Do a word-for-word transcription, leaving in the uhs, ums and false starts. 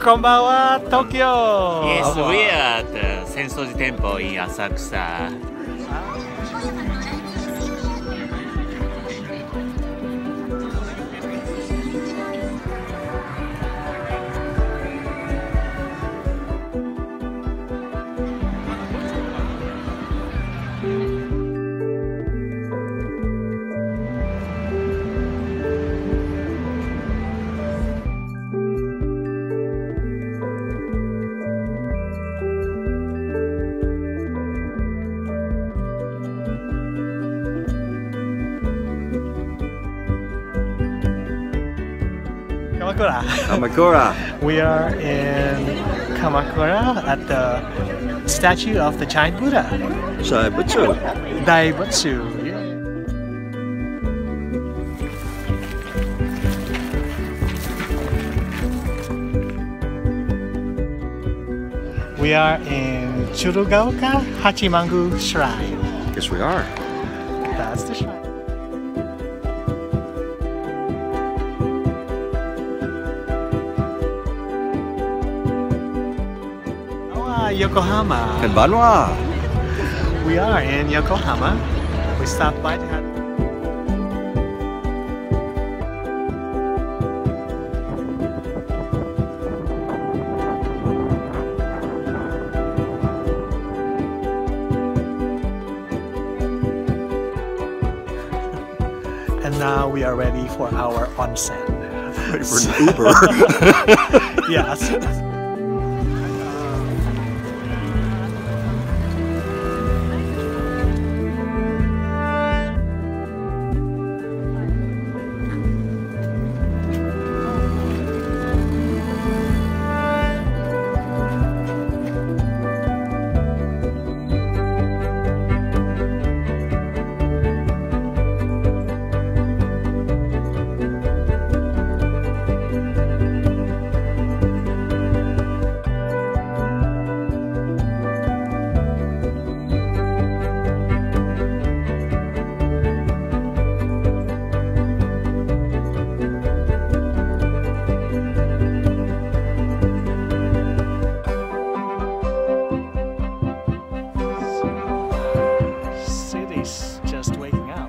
Konbanwa, Tokyo. Yes, we are at the Sensoji Temple in Asakusa. Kamakura. Kamakura. We are in Kamakura at the statue of the giant Buddha. Shaibutsu. Daibutsu. Yeah. We are in Churugaoka Hachimangu Shrine. Yes, we are. That's the shrine. Yokohama. Konbanwa. We are in Yokohama. We stopped by to have. And now we are ready for our onsen. Ready for an Uber. Yes. Just waking up.